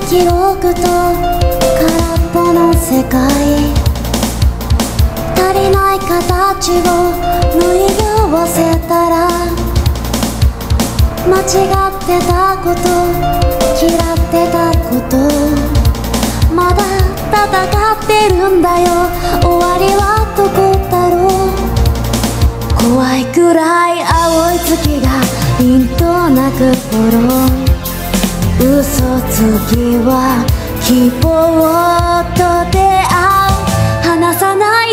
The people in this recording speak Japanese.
記憶と空っぽの世界、足りない形を縫い合わせたら、間違ってたこと、嫌ってたこと、まだ戦ってるんだよ。終わりはどこだろう。怖いくらい青い月がピンと鳴く頃、嘘つきは希望と出会う。離さない